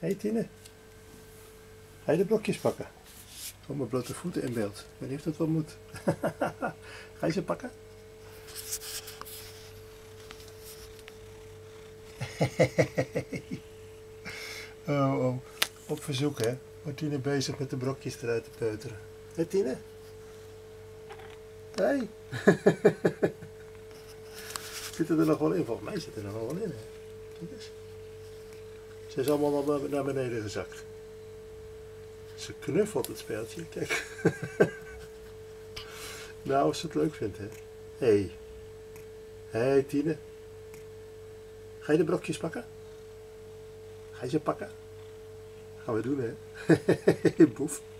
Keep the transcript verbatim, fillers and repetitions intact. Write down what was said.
Hé Tine, ga je de blokjes pakken? Oh, mijn blote voeten in beeld. Ik weet niet of dat wel moet. Ga je ze pakken? Oh, oh. Op verzoek, hè. Wordt Tine bezig met de brokjes eruit te peuteren. Hé Tine? Hé? Hey. Zitten er nog wel in? Volgens mij zitten er nog wel in, hè. Kijk eens. Ze is allemaal naar, naar beneden gezakt. Ze knuffelt het speeltje, kijk. Nou, als ze het leuk vindt, hè. Hé. Hey. Hé hey, Tine. Ga je de brokjes pakken? Ga je ze pakken? Gaan we doen, hè. Boef.